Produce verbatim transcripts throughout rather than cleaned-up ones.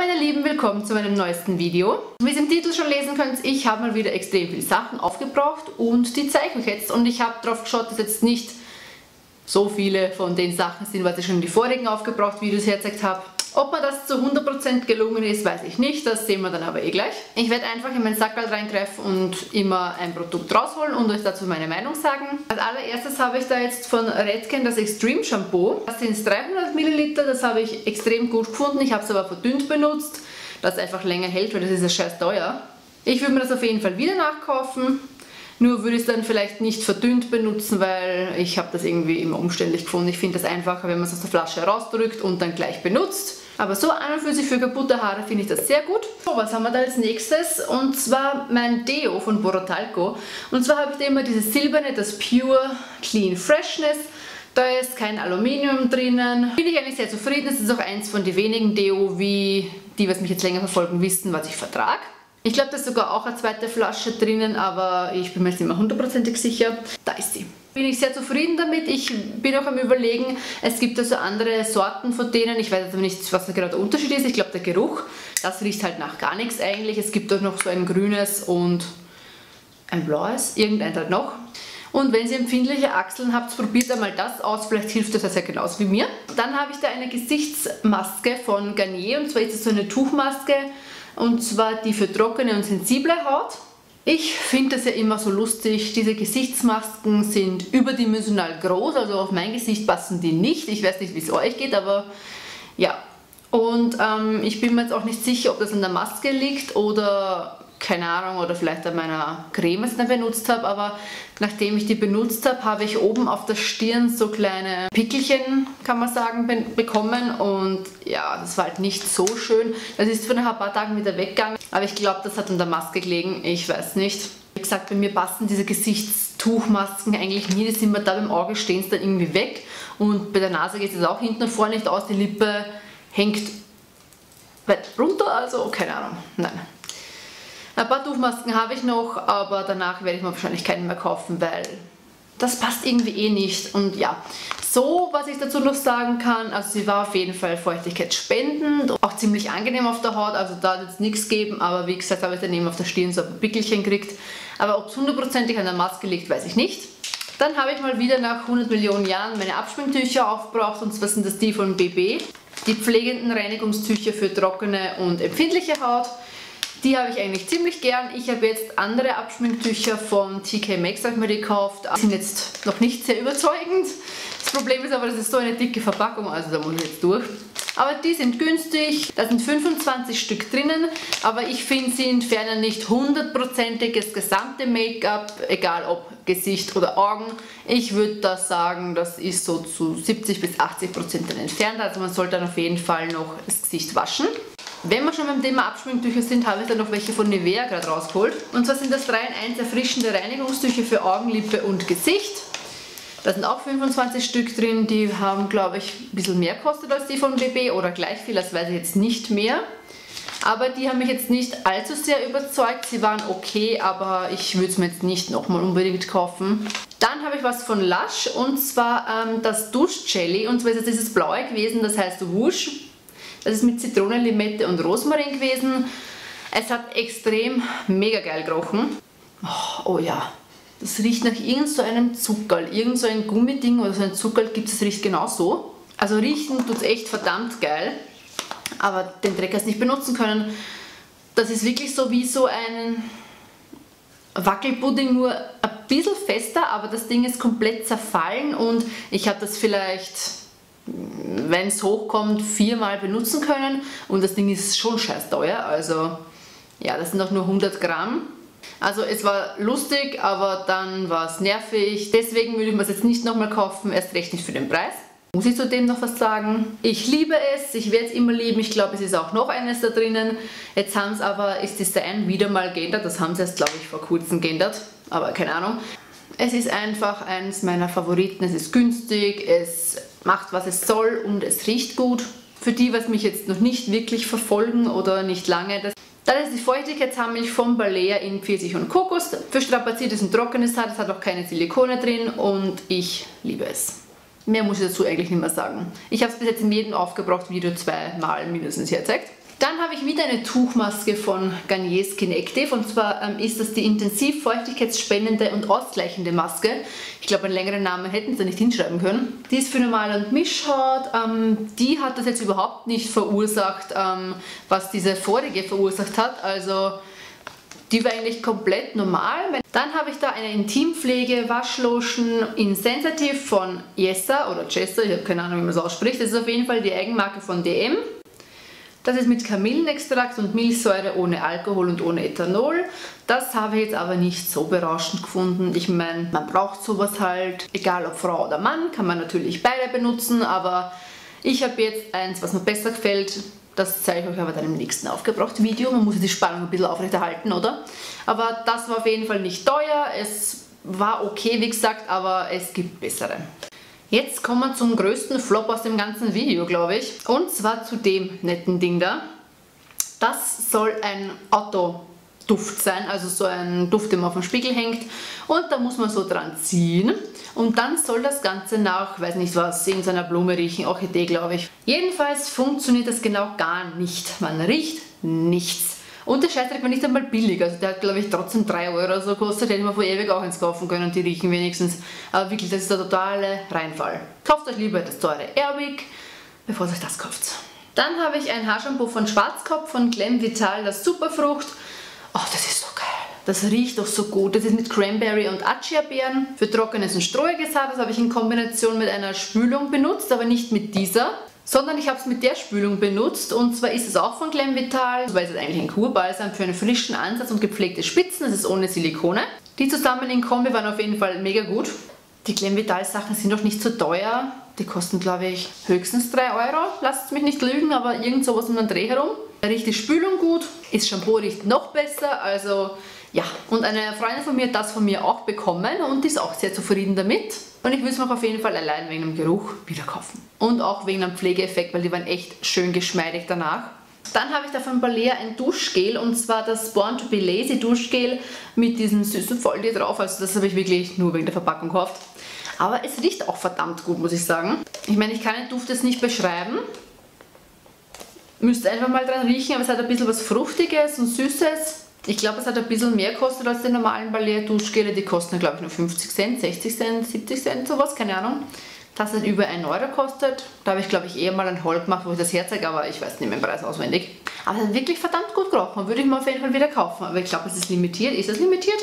meine Lieben, willkommen zu meinem neuesten Video. Wie ihr im Titel schon lesen könnt, ich habe mal wieder extrem viele Sachen aufgebraucht und die zeige ich euch jetzt. Und ich habe darauf geschaut, dass jetzt nicht so viele von den Sachen sind, was ich schon in die vorigen aufgebraucht Videos hergezeigt habe. Ob mir das zu hundert Prozent gelungen ist, weiß ich nicht, das sehen wir dann aber eh gleich. Ich werde einfach in meinen Sackerl reingreifen und immer ein Produkt rausholen und euch dazu meine Meinung sagen. Als allererstes habe ich da jetzt von Redken das Extreme Shampoo. Das sind dreihundert Milliliter, das habe ich extrem gut gefunden. Ich habe es aber verdünnt benutzt, dass es einfach länger hält, weil das ist ja scheiß teuer. Ich würde mir das auf jeden Fall wieder nachkaufen. Nur würde ich es dann vielleicht nicht verdünnt benutzen, weil ich habe das irgendwie immer umständlich gefunden. Ich finde das einfacher, wenn man es aus der Flasche herausdrückt und dann gleich benutzt. Aber so an und für sich für kaputte Haare finde ich das sehr gut. So, was haben wir da als nächstes? Und zwar mein Deo von Borotalco. Und zwar habe ich da immer dieses silberne, das Pure Clean Freshness. Da ist kein Aluminium drinnen. Bin ich eigentlich sehr zufrieden. Es ist auch eins von den wenigen Deo, wie die, was mich jetzt länger verfolgen, wissen, was ich vertrage. Ich glaube, da ist sogar auch eine zweite Flasche drinnen, aber ich bin mir jetzt nicht mehr hundertprozentig sicher. Da ist sie. Bin ich sehr zufrieden damit. Ich bin auch am Überlegen, es gibt also andere Sorten von denen. Ich weiß aber nicht, was da gerade der Unterschied ist. Ich glaube, der Geruch, das riecht halt nach gar nichts eigentlich. Es gibt auch noch so ein grünes und ein blaues, irgendein halt noch. Und wenn ihr empfindliche Achseln habt, probiert einmal das aus. Vielleicht hilft das ja genauso wie mir. Dann habe ich da eine Gesichtsmaske von Garnier, und zwar ist es so eine Tuchmaske. Und zwar die für trockene und sensible Haut. Ich finde das ja immer so lustig, diese Gesichtsmasken sind überdimensional groß, also auf mein Gesicht passen die nicht. Ich weiß nicht, wie es euch geht, aber ja. Und ähm, ich bin mir jetzt auch nicht sicher, ob das an der Maske liegt oder, keine Ahnung, oder vielleicht an meiner Creme, die ich dann benutzt habe. Aber nachdem ich die benutzt habe, habe ich oben auf der Stirn so kleine Pickelchen, kann man sagen, be bekommen. Und ja, das war halt nicht so schön. Das ist von ein paar Tagen wieder weggegangen. Aber ich glaube, das hat an der Maske gelegen. Ich weiß nicht. Wie gesagt, bei mir passen diese Gesichtstuchmasken eigentlich nie. Die sind mir da beim Auge stehen sie dann irgendwie weg. Und bei der Nase geht es auch hinten und vorne nicht aus. Die Lippe hängt weit runter. Also keine Ahnung. Nein. Ein paar Tuchmasken habe ich noch, aber danach werde ich mir wahrscheinlich keinen mehr kaufen, weil das passt irgendwie eh nicht. Und ja, so, was ich dazu noch sagen kann, also sie war auf jeden Fall feuchtigkeitsspendend, auch ziemlich angenehm auf der Haut, also da hat jetzt nichts gegeben, aber wie gesagt, habe ich dann eben auf der Stirn so ein Pickelchen gekriegt. Aber ob es hundertprozentig an der Maske liegt, weiß ich nicht. Dann habe ich mal wieder nach hundert Millionen Jahren meine Abschminktücher aufgebraucht, und zwar sind das die von B B. Die pflegenden Reinigungstücher für trockene und empfindliche Haut. Die habe ich eigentlich ziemlich gern. Ich habe jetzt andere Abschminktücher von T K Maxx habe ich mir gekauft. Die sind jetzt noch nicht sehr überzeugend. Das Problem ist aber, das ist so eine dicke Verpackung, also da muss ich jetzt durch. Aber die sind günstig. Da sind fünfundzwanzig Stück drinnen. Aber ich finde, sie entfernen nicht hundertprozentiges gesamte Make-up, egal ob Gesicht oder Augen. Ich würde da sagen, das ist so zu siebzig bis achtzig Prozent entfernt. Also man sollte dann auf jeden Fall noch das Gesicht waschen. Wenn wir schon beim Thema Abschminktücher sind, habe ich dann noch welche von Nivea gerade rausgeholt. Und zwar sind das drei in eins erfrischende Reinigungstücher für Augen, Lippe und Gesicht. Da sind auch fünfundzwanzig Stück drin, die haben, glaube ich, ein bisschen mehr gekostet als die von B B oder gleich viel, das weiß ich jetzt nicht mehr. Aber die haben mich jetzt nicht allzu sehr überzeugt, sie waren okay, aber ich würde es mir jetzt nicht nochmal unbedingt kaufen. Dann habe ich was von Lush, und zwar ähm, das Duschjelly, und zwar ist es dieses blaue gewesen, das heißt Whoosh. Das ist mit Zitrone, Limette und Rosmarin gewesen. Es hat extrem mega geil gerochen. Oh, oh ja, das riecht nach irgend so einem Zuckerl. Irgend so ein Gummiding oder so ein Zuckerl gibt es, riecht genau so. Also riechen tut es echt verdammt geil. Aber den Dreck hast du nicht benutzen können. Das ist wirklich so wie so ein Wackelpudding, nur ein bisschen fester, aber das Ding ist komplett zerfallen und ich habe das vielleicht, wenn es hochkommt, viermal benutzen können, und das Ding ist schon scheiß teuer, also ja, das sind auch nur hundert Gramm. Also es war lustig, aber dann war es nervig, deswegen würde ich mir es jetzt nicht nochmal kaufen, erst recht nicht für den Preis. Muss ich zudem noch was sagen? Ich liebe es, ich werde es immer lieben, ich glaube, es ist auch noch eines da drinnen. Jetzt haben es aber, ist das Design wieder mal geändert, das haben sie erst, glaube ich, vor kurzem geändert, aber keine Ahnung. Es ist einfach eines meiner Favoriten, es ist günstig, es macht, was es soll, und es riecht gut. Für die, was mich jetzt noch nicht wirklich verfolgen oder nicht lange, das, das ist die Feuchtigkeitshaarmilch von Balea in Pfirsich und Kokos. Für strapaziertes und trockenes Haar, das hat auch keine Silikone drin, und ich liebe es. Mehr muss ich dazu eigentlich nicht mehr sagen. Ich habe es bis jetzt in jedem aufgebraucht Video zweimal mindestens hergezeigt. Dann habe ich wieder eine Tuchmaske von Garnier Skin Active und zwar ähm, ist das die intensiv feuchtigkeitsspendende und ausgleichende Maske. Ich glaube, einen längeren Namen hätten sie nicht hinschreiben können. Die ist für normale und Mischhaut. Ähm, die hat das jetzt überhaupt nicht verursacht, ähm, was diese vorige verursacht hat. Also die war eigentlich komplett normal. Dann habe ich da eine Intimpflege Waschlotion in Sensitive von Jessa oder Jessa, ich habe keine Ahnung, wie man es ausspricht. Das ist auf jeden Fall die Eigenmarke von D M. Das ist mit Kamillenextrakt und Milchsäure ohne Alkohol und ohne Ethanol. Das habe ich jetzt aber nicht so berauschend gefunden. Ich meine, man braucht sowas halt, egal ob Frau oder Mann, kann man natürlich beide benutzen, aber ich habe jetzt eins, was mir besser gefällt. Das zeige ich euch aber dann im nächsten aufgebrauchten Video. Man muss die Spannung ein bisschen aufrechterhalten, oder? Aber das war auf jeden Fall nicht teuer. Es war okay, wie gesagt, aber es gibt bessere. Jetzt kommen wir zum größten Flop aus dem ganzen Video, glaube ich. Und zwar zu dem netten Ding da. Das soll ein Autoduft sein, also so ein Duft, den man auf dem Spiegel hängt. Und da muss man so dran ziehen. Und dann soll das Ganze nach, weiß nicht was, irgendeiner Blume riechen, Orchidee, glaube ich. Jedenfalls funktioniert das genau gar nicht. Man riecht nichts. Und der Scheißdreck war nicht einmal billig, also der hat, glaube ich, trotzdem drei Euro so gekostet, hätte man vor ewig auch eins kaufen können, die riechen wenigstens. Aber wirklich, das ist der totale Reinfall. Kauft euch lieber das teure Airwick, bevor ihr euch das kauft. Dann habe ich ein Haarshampoo von Schwarzkopf von Glamvital, das Superfrucht. Oh, das ist so geil. Das riecht doch so gut. Das ist mit Cranberry und Accia-Beeren. Für trockenes und strohiges Haar, das habe ich in Kombination mit einer Spülung benutzt, aber nicht mit dieser, sondern ich habe es mit der Spülung benutzt und zwar ist es auch von Glamvital, weil es ist eigentlich ein Kurbalsam für einen frischen Ansatz und gepflegte Spitzen, das ist ohne Silikone. Die zusammen in Kombi waren auf jeden Fall mega gut. Die Glamvital Sachen sind doch nicht so teuer, die kosten glaube ich höchstens drei Euro, lasst mich nicht lügen, aber irgend sowas um den Dreh herum. Da riecht die Spülung gut, das Shampoo riecht noch besser, also ja. Und eine Freundin von mir hat das von mir auch bekommen und die ist auch sehr zufrieden damit. Und ich würde es mir auf jeden Fall allein wegen dem Geruch wieder kaufen. Und auch wegen dem Pflegeeffekt, weil die waren echt schön geschmeidig danach. Dann habe ich da von Balea ein Duschgel und zwar das Born to be Lazy Duschgel mit diesem süßen Volltier drauf. Also das habe ich wirklich nur wegen der Verpackung gekauft. Aber es riecht auch verdammt gut, muss ich sagen. Ich meine, ich kann den Duft jetzt nicht beschreiben. Müsst einfach mal dran riechen, aber es hat ein bisschen was Fruchtiges und Süßes. Ich glaube, es hat ein bisschen mehr gekostet als die normalen Balea Duschgele. Die kosten, glaube ich, nur fünfzig Cent, sechzig Cent, siebzig Cent, sowas, keine Ahnung. Das hat über einen Euro gekostet. Da habe ich, glaube ich, eher mal einen Haul gemacht, wo ich das herzeige, aber ich weiß nicht mehr den Preis auswendig. Aber es hat wirklich verdammt gut gerochen. Würde ich mir auf jeden Fall wieder kaufen. Aber ich glaube, es ist limitiert. Ist das limitiert?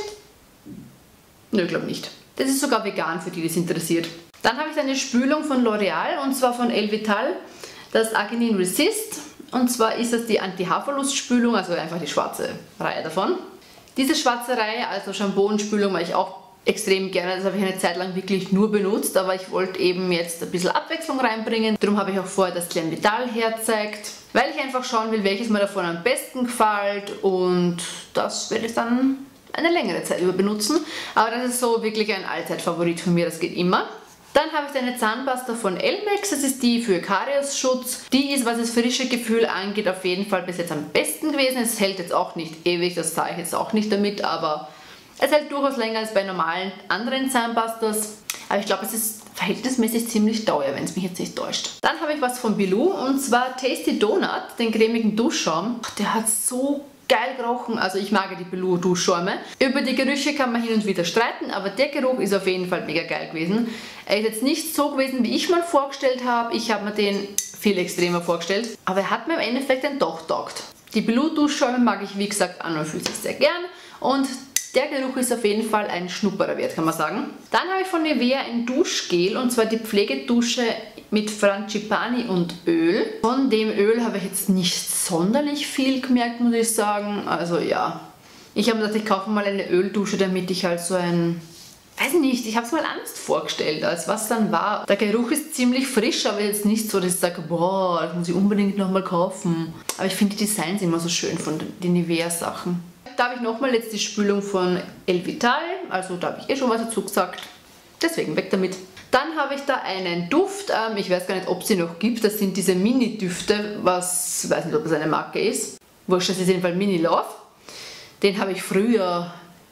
Nö, ich glaube nicht. Das ist sogar vegan, für die, die es interessiert. Dann habe ich eine Spülung von L'Oreal und zwar von Elvital, das Arginin Resist. Und zwar ist das die Anti-Haarverlust-Spülung, also einfach die schwarze Reihe davon. Diese schwarze Reihe, also Shampoo und Spülung, mache ich auch extrem gerne. Das habe ich eine Zeit lang wirklich nur benutzt, aber ich wollte eben jetzt ein bisschen Abwechslung reinbringen. Darum habe ich auch vorher das Glamvital hergezeigt, weil ich einfach schauen will, welches mir davon am besten gefällt und das werde ich dann eine längere Zeit über benutzen. Aber das ist so wirklich ein Allzeitfavorit von mir, das geht immer. Dann habe ich eine Zahnpasta von Elmex, das ist die für Kariesschutz. Die ist, was das frische Gefühl angeht, auf jeden Fall bis jetzt am besten gewesen. Es hält jetzt auch nicht ewig, das sage ich jetzt auch nicht damit, aber es hält durchaus länger als bei normalen anderen Zahnpastas. Aber ich glaube, es ist verhältnismäßig ziemlich teuer, wenn es mich jetzt nicht täuscht. Dann habe ich was von Bilou und zwar Tasty Donut, den cremigen Duschschaum. Der hat so geil gerochen, also ich mag die Bilou Duschschäume. Über die Gerüche kann man hin und wieder streiten, aber der Geruch ist auf jeden Fall mega geil gewesen. Er ist jetzt nicht so gewesen, wie ich mal vorgestellt habe. Ich habe mir den viel extremer vorgestellt, aber er hat mir im Endeffekt dann doch taugt. Die Bilou Duschschäume mag ich, wie gesagt, an und für sich sehr gern und der Geruch ist auf jeden Fall ein Schnupperer wert, kann man sagen. Dann habe ich von Nivea ein Duschgel und zwar die Pflegedusche mit Frangipani und Öl. Von dem Öl habe ich jetzt nicht sonderlich viel gemerkt, muss ich sagen. Also ja, ich habe mir gedacht, ich kaufe mal eine Öldusche, damit ich halt so ein... Weiß nicht, ich habe es mal anders vorgestellt, als was dann war. Der Geruch ist ziemlich frisch, aber jetzt nicht so, dass ich sage, boah, das muss ich unbedingt nochmal kaufen. Aber ich finde die Designs immer so schön von den Nivea-Sachen. Da habe ich nochmal jetzt die Spülung von Elvital, also da habe ich eh schon was dazu gesagt, deswegen weg damit. Dann habe ich da einen Duft, ähm, ich weiß gar nicht, ob es sie noch gibt, das sind diese Mini-Düfte, was, ich weiß nicht, ob das eine Marke ist, wurscht, das ist jedenfalls Mini Love. Den habe ich früher,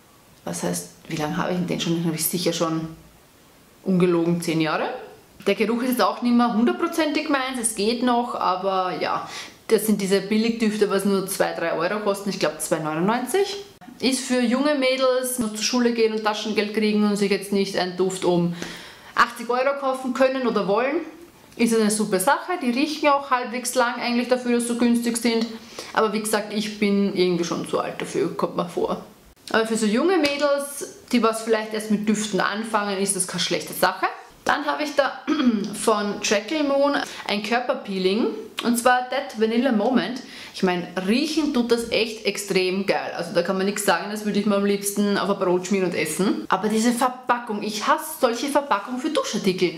was heißt, wie lange habe ich den schon, den habe ich sicher schon ungelogen zehn Jahre. Der Geruch ist jetzt auch nicht mehr hundertprozentig meins, es geht noch, aber ja. Das sind diese Billigdüfte, was nur zwei, drei Euro kosten. Ich glaube zwei neunundneunzig. Ist für junge Mädels, die noch zur Schule gehen und Taschengeld kriegen und sich jetzt nicht einen Duft um achtzig Euro kaufen können oder wollen. Ist eine super Sache. Die riechen auch halbwegs lang eigentlich dafür, dass sie so günstig sind. Aber wie gesagt, ich bin irgendwie schon zu alt dafür, kommt mir vor. Aber für so junge Mädels, die was vielleicht erst mit Düften anfangen, ist das keine schlechte Sache. Dann habe ich da von Treacle Moon ein Körperpeeling und zwar That Vanilla Moment. Ich meine, riechen tut das echt extrem geil. Also da kann man nichts sagen, das würde ich mir am liebsten auf ein Brot schmieren und essen. Aber diese Verpackung, ich hasse solche Verpackungen für Duschartikel.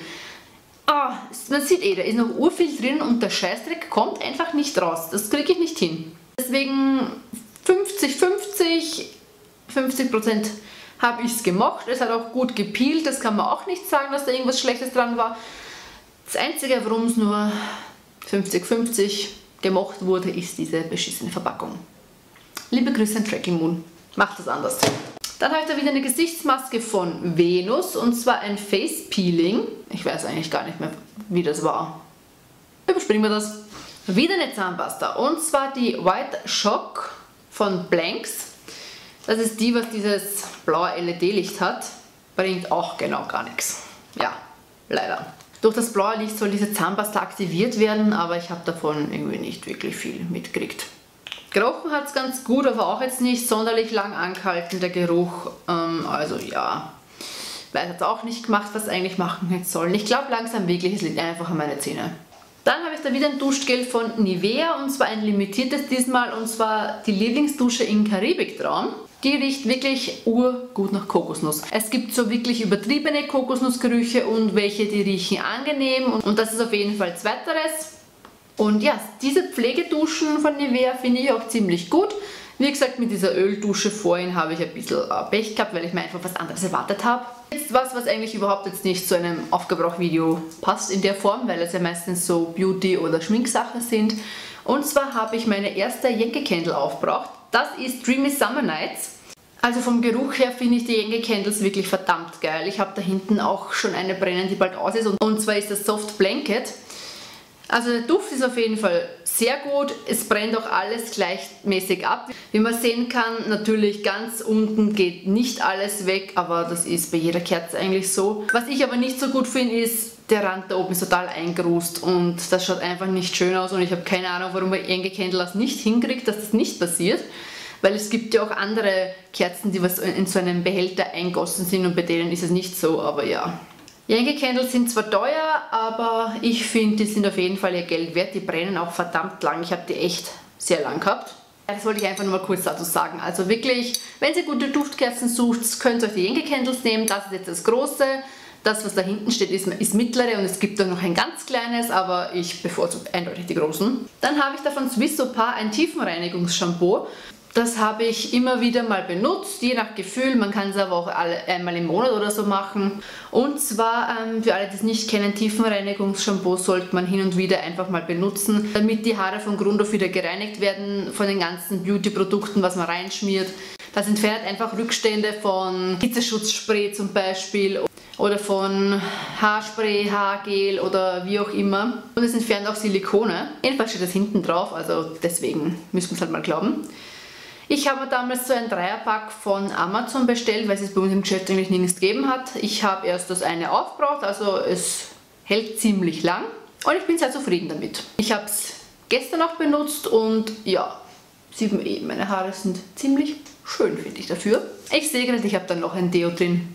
Ah, man sieht eh, da ist noch urviel drin und der Scheißdreck kommt einfach nicht raus. Das kriege ich nicht hin. Deswegen fünfzig fünfzig, fünfzig Prozent habe ich es gemocht. Es hat auch gut gepeelt, das kann man auch nicht sagen, dass da irgendwas Schlechtes dran war. Das Einzige, warum es nur fünfzig fünfzig gemocht wurde, ist diese beschissene Verpackung. Liebe Grüße an Treacle Moon, macht das anders. Dann habe ich da wieder eine Gesichtsmaske von Venus und zwar ein Face Peeling. Ich weiß eigentlich gar nicht mehr, wie das war. Überspringen wir das. Wieder eine Zahnpasta und zwar die White Shock von Blanks. Das ist die, was dieses blaue L E D-Licht hat. Bringt auch genau gar nichts. Ja, leider. Durch das blaue Licht soll diese Zahnpasta aktiviert werden, aber ich habe davon irgendwie nicht wirklich viel mitgekriegt. Gerochen hat es ganz gut, aber auch jetzt nicht sonderlich lang angehalten, der Geruch. Ähm, also ja, weiß jetzt auch nicht gemacht, was eigentlich machen hätte sollen. Ich glaube langsam wirklich, es liegt einfach an meine Zähne. Dann habe ich da wieder ein Duschgel von Nivea und zwar ein limitiertes diesmal und zwar die Lieblingsdusche in Karibiktraum. Die riecht wirklich urgut nach Kokosnuss. Es gibt so wirklich übertriebene Kokosnussgerüche und welche, die riechen angenehm und das ist auf jeden Fall zweiteres. Und ja, diese Pflegeduschen von Nivea finde ich auch ziemlich gut. Wie gesagt, mit dieser Öldusche vorhin habe ich ein bisschen Pech gehabt, weil ich mir einfach was anderes erwartet habe. Jetzt was, was eigentlich überhaupt jetzt nicht zu einem Aufgebrauch-Video passt in der Form, weil es ja meistens so Beauty- oder Schminksachen sind. Und zwar habe ich meine erste Yankee Candle aufgebraucht. Das ist Dreamy Summer Nights. Also vom Geruch her finde ich die Yankee Candles wirklich verdammt geil. Ich habe da hinten auch schon eine brennen, die bald aus ist. Und zwar ist das Soft Blanket. Also der Duft ist auf jeden Fall sehr gut, es brennt auch alles gleichmäßig ab. Wie man sehen kann, natürlich ganz unten geht nicht alles weg, aber das ist bei jeder Kerze eigentlich so. Was ich aber nicht so gut finde, ist, der Rand da oben ist total eingerust und das schaut einfach nicht schön aus und ich habe keine Ahnung, warum man Yankee Candle das nicht hinkriegt, dass das nicht passiert. Weil es gibt ja auch andere Kerzen, die was in so einem Behälter eingossen sind und bei denen ist es nicht so, aber ja. Yankee Candles sind zwar teuer, aber ich finde, die sind auf jeden Fall ihr Geld wert. Die brennen auch verdammt lang. Ich habe die echt sehr lang gehabt. Das wollte ich einfach nur mal kurz dazu sagen. Also wirklich, wenn ihr gute Duftkerzen sucht, könnt ihr euch die Yankee Candles nehmen. Das ist jetzt das große. Das, was da hinten steht, ist, ist mittlere und es gibt auch noch ein ganz kleines, aber ich bevorzuge eindeutig die großen. Dann habe ich da von Swiss Sopa ein Tiefenreinigungsshampoo. Das habe ich immer wieder mal benutzt, je nach Gefühl. Man kann es aber auch alle, einmal im Monat oder so machen. Und zwar, ähm, für alle, die es nicht kennen, Tiefenreinigungsshampoo sollte man hin und wieder einfach mal benutzen, damit die Haare von Grund auf wieder gereinigt werden von den ganzen Beauty-Produkten, was man reinschmiert. Das entfernt einfach Rückstände von Hitzeschutzspray zum Beispiel oder von Haarspray, Haargel oder wie auch immer. Und es entfernt auch Silikone. Jedenfalls steht das hinten drauf, also deswegen müssen wir es halt mal glauben. Ich habe damals so ein Dreierpack von Amazon bestellt, weil es es bei uns im Geschäft eigentlich nirgends gegeben hat. Ich habe erst das eine aufgebraucht, also es hält ziemlich lang und ich bin sehr zufrieden damit. Ich habe es gestern auch benutzt und ja, sieht man eh, meine Haare sind ziemlich schön, finde ich dafür. Ich sehe gerade, ich habe dann noch ein Deo drin.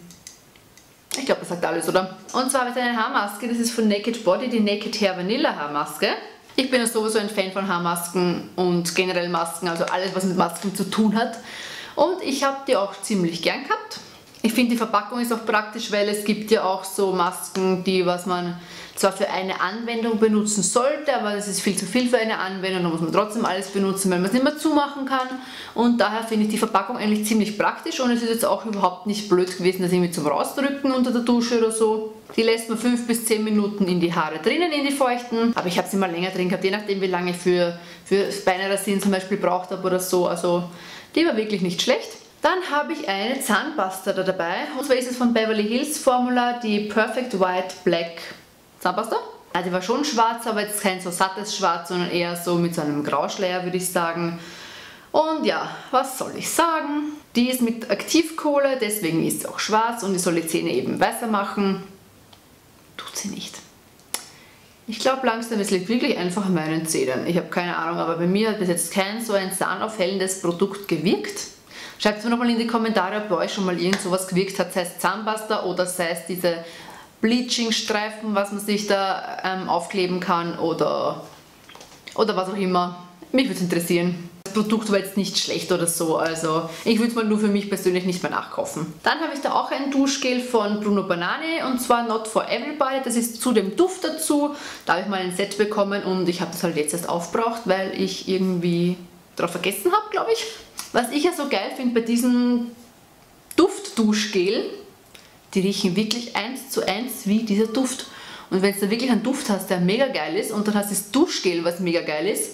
Ich glaube, das sagt alles, oder? Und zwar habe ich eine Haarmaske, das ist von Naked Body, die Naked Hair Vanilla Haarmaske. Ich bin ja sowieso ein Fan von Haarmasken und generell Masken, also alles, was mit Masken zu tun hat. Und ich habe die auch ziemlich gern gehabt. Ich finde, die Verpackung ist auch praktisch, weil es gibt ja auch so Masken, die was man zwar für eine Anwendung benutzen sollte, aber das ist viel zu viel für eine Anwendung, da muss man trotzdem alles benutzen, weil man es nicht mehr zumachen kann. Und daher finde ich die Verpackung eigentlich ziemlich praktisch und es ist jetzt auch überhaupt nicht blöd gewesen, das irgendwie zum Rausdrücken unter der Dusche oder so. Die lässt man fünf bis zehn Minuten in die Haare drinnen, in die feuchten, aber ich habe sie mal länger drin gehabt, je nachdem wie lange ich für, für Beinrasieren zum Beispiel braucht habe oder so, also die war wirklich nicht schlecht. Dann habe ich eine Zahnpasta da dabei und zwar ist es von Beverly Hills Formula, die Perfect White Black Zahnpasta. Also die war schon schwarz, aber jetzt kein so sattes Schwarz, sondern eher so mit so einem Grauschleier, würde ich sagen. Und ja, was soll ich sagen? Die ist mit Aktivkohle, deswegen ist sie auch schwarz und die soll die Zähne eben weißer machen. Tut sie nicht. Ich glaube langsam, es liegt wirklich einfach an meinen Zähnen. Ich habe keine Ahnung, aber bei mir hat bis jetzt kein so ein zahnaufhellendes Produkt gewirkt. Schreibt mir nochmal in die Kommentare, ob bei euch schon mal irgend sowas gewirkt hat, sei es Zahnpasta oder sei es diese Bleaching-Streifen, was man sich da ähm, aufkleben kann oder, oder was auch immer. Mich würde es interessieren. Das Produkt war jetzt nicht schlecht oder so, also ich würde es mal nur für mich persönlich nicht mehr nachkaufen. Dann habe ich da auch ein Duschgel von Bruno Banani und zwar Not for Everybody. Das ist zu dem Duft dazu. Da habe ich mal ein Set bekommen und ich habe das halt jetzt erst aufgebraucht, weil ich irgendwie darauf vergessen habe, glaube ich. Was ich ja so geil finde bei diesem Duft-Duschgel, die riechen wirklich eins zu eins wie dieser Duft. Und wenn du da wirklich einen Duft hast, der mega geil ist und dann hast du das Duschgel, was mega geil ist,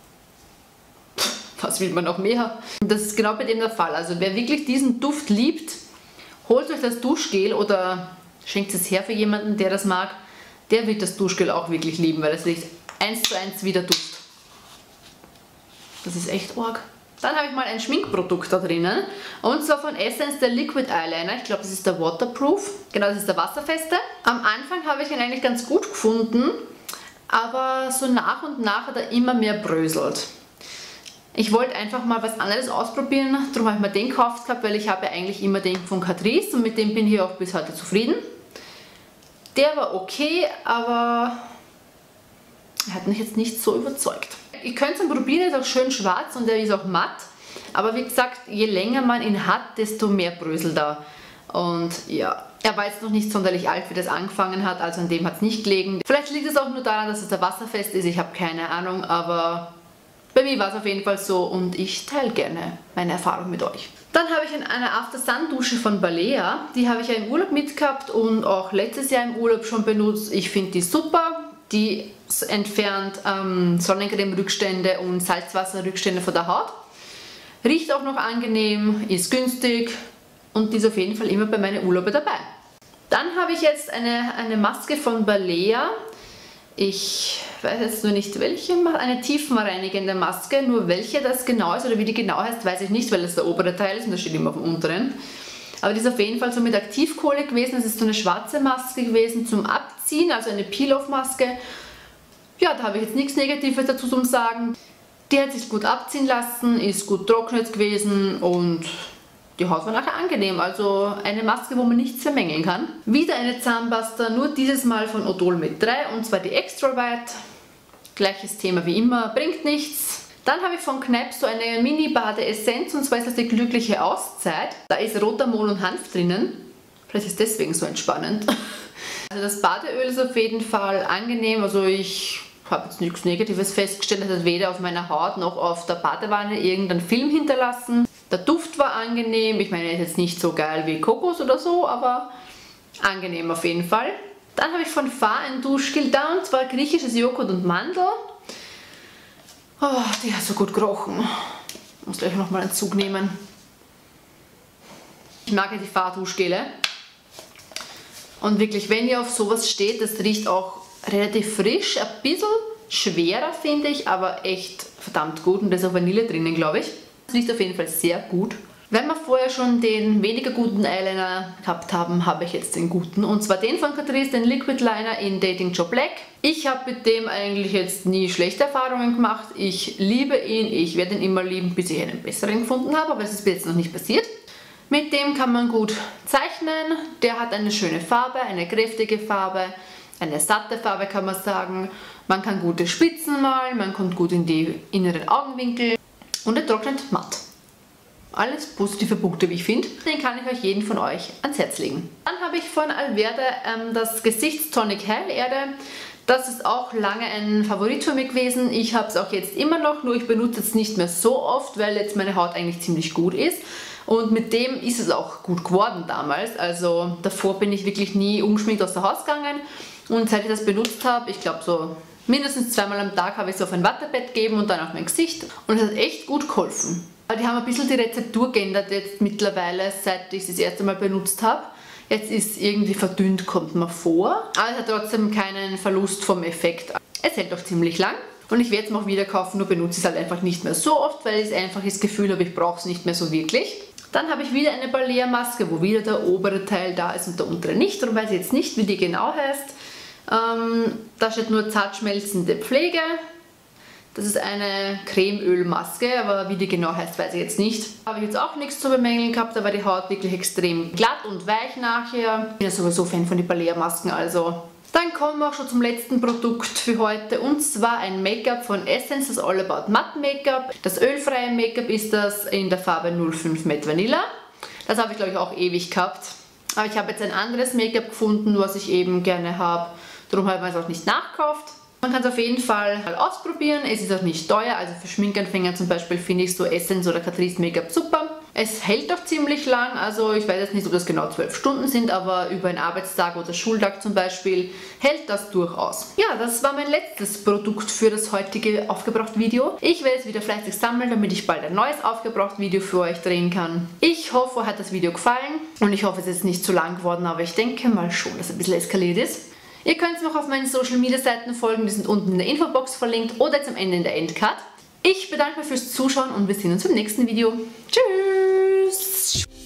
was will man noch mehr? Und das ist genau bei dem der Fall. Also wer wirklich diesen Duft liebt, holt euch das Duschgel oder schenkt es her für jemanden, der das mag. Der wird das Duschgel auch wirklich lieben, weil es riecht eins zu eins wie der Duft. Das ist echt arg. Dann habe ich mal ein Schminkprodukt da drinnen und zwar von Essence der Liquid Eyeliner. Ich glaube, das ist der Waterproof. Genau, das ist der wasserfeste. Am Anfang habe ich ihn eigentlich ganz gut gefunden, aber so nach und nach hat er immer mehr bröselt. Ich wollte einfach mal was anderes ausprobieren, darum habe ich mir den gekauft gehabt, weil ich habe eigentlich immer den von Catrice und mit dem bin ich auch bis heute zufrieden. Der war okay, aber er hat mich jetzt nicht so überzeugt. Ihr könnt ihn probieren, er ist auch schön schwarz und er ist auch matt. Aber wie gesagt, je länger man ihn hat, desto mehr bröselt er. Und ja, er war jetzt noch nicht sonderlich alt, wie das angefangen hat, also an dem hat es nicht gelegen. Vielleicht liegt es auch nur daran, dass es der wasserfest ist, ich habe keine Ahnung, aber bei mir war es auf jeden Fall so und ich teile gerne meine Erfahrung mit euch. Dann habe ich eine After-Sun-Dusche von Balea. Die habe ich ja im Urlaub mitgehabt und auch letztes Jahr im Urlaub schon benutzt. Ich finde die super. Die entfernt ähm, Sonnencreme-Rückstände und Salzwasser-Rückstände von der Haut. Riecht auch noch angenehm, ist günstig und die ist auf jeden Fall immer bei meinen Urlauben dabei. Dann habe ich jetzt eine, eine Maske von Balea. Ich weiß jetzt nur nicht welche, eine tiefenreinigende Maske, nur welche das genau ist oder wie die genau heißt, weiß ich nicht, weil das der obere Teil ist und das steht immer auf dem unteren. Aber die ist auf jeden Fall so mit Aktivkohle gewesen, das ist so eine schwarze Maske gewesen zum Abziehen, also eine Peel-Off-Maske. Ja, da habe ich jetzt nichts Negatives dazu zu sagen. Die hat sich gut abziehen lassen, ist gut trocknet gewesen und die Haut war nachher angenehm, also eine Maske, wo man nichts vermängeln kann. Wieder eine Zahnpasta, nur dieses Mal von Odol mit drei und zwar die Extra White. Gleiches Thema wie immer, bringt nichts. Dann habe ich von Kneipp so eine Mini-Bade-Essenz und zwar ist das die glückliche Auszeit. Da ist Rotamol und Hanf drinnen. Vielleicht ist deswegen so entspannend. Also das Badeöl ist auf jeden Fall angenehm, also ich habe jetzt nichts Negatives festgestellt, es hat weder auf meiner Haut noch auf der Badewanne irgendeinen Film hinterlassen. Der Duft war angenehm, ich meine, er ist jetzt nicht so geil wie Kokos oder so, aber angenehm auf jeden Fall. Dann habe ich von Fa ein Duschgel da und zwar griechisches Joghurt und Mandel. Oh, die hat so gut gerochen. Ich muss gleich nochmal einen Zug nehmen. Ich mag ja die Fa Duschgele. Und wirklich, wenn ihr auf sowas steht, das riecht auch relativ frisch, ein bisschen schwerer finde ich, aber echt verdammt gut und da ist auch Vanille drinnen, glaube ich. Das riecht auf jeden Fall sehr gut. Wenn wir vorher schon den weniger guten Eyeliner gehabt haben, habe ich jetzt den guten und zwar den von Catrice, den Liquid Liner in Dating Joe Black. Ich habe mit dem eigentlich jetzt nie schlechte Erfahrungen gemacht. Ich liebe ihn, ich werde ihn immer lieben, bis ich einen besseren gefunden habe, aber das ist bis jetzt noch nicht passiert. Mit dem kann man gut zeichnen, der hat eine schöne Farbe, eine kräftige Farbe, eine satte Farbe kann man sagen. Man kann gute Spitzen malen, man kommt gut in die inneren Augenwinkel und er trocknet matt. Alles positive Punkte, wie ich finde. Den kann ich euch jeden von euch ans Herz legen. Dann habe ich von Alverde ähm, das Gesichtstonic Heilerde. Das ist auch lange ein Favorit für mich gewesen. Ich habe es auch jetzt immer noch, nur ich benutze es nicht mehr so oft, weil jetzt meine Haut eigentlich ziemlich gut ist. Und mit dem ist es auch gut geworden damals. Also davor bin ich wirklich nie ungeschminkt aus der Haus gegangen. Und seit ich das benutzt habe, ich glaube so mindestens zweimal am Tag habe ich es auf ein Wattebett gegeben und dann auf mein Gesicht. Und es hat echt gut geholfen. Die haben ein bisschen die Rezeptur geändert jetzt mittlerweile, seit ich es das erste Mal benutzt habe. Jetzt ist irgendwie verdünnt, kommt mir vor. Aber es hat trotzdem keinen Verlust vom Effekt. Es hält auch ziemlich lang. Und ich werde es mir auch wieder kaufen, nur benutze es halt einfach nicht mehr so oft, weil ich einfach das Gefühl habe, ich brauche es nicht mehr so wirklich. Dann habe ich wieder eine Balea-Maske, wo wieder der obere Teil da ist und der untere nicht. Darum weiß ich jetzt nicht, wie die genau heißt. Ähm, da steht nur zart schmelzende Pflege. Das ist eine Cremeölmaske, aber wie die genau heißt, weiß ich jetzt nicht. Habe ich jetzt auch nichts zu bemängeln gehabt, da war die Haut wirklich extrem glatt und weich nachher. Ich bin ja sowieso Fan von den Balea-Masken, also. Dann kommen wir auch schon zum letzten Produkt für heute, und zwar ein Make-up von Essence, das All About Matte Make-up. Das ölfreie Make-up ist das in der Farbe null fünf Matte Vanilla. Das habe ich, glaube ich, auch ewig gehabt. Aber ich habe jetzt ein anderes Make-up gefunden, was ich eben gerne habe. Darum habe ich es auch nicht nachgekauft. Man kann es auf jeden Fall mal ausprobieren. Es ist auch nicht teuer, also für Schminkanfänger zum Beispiel finde ich so Essence oder Catrice Make-up super. Es hält auch ziemlich lang, also ich weiß jetzt nicht, ob das genau zwölf Stunden sind, aber über einen Arbeitstag oder Schultag zum Beispiel hält das durchaus. Ja, das war mein letztes Produkt für das heutige Aufgebraucht-Video. Ich werde es wieder fleißig sammeln, damit ich bald ein neues Aufgebraucht-Video für euch drehen kann. Ich hoffe, euch hat das Video gefallen und ich hoffe, es ist nicht zu lang geworden, aber ich denke mal schon, dass es ein bisschen eskaliert ist. Ihr könnt mir auch auf meinen Social Media Seiten folgen, die sind unten in der Infobox verlinkt oder jetzt am Ende in der Endcard. Ich bedanke mich fürs Zuschauen und wir sehen uns im nächsten Video. Tschüss!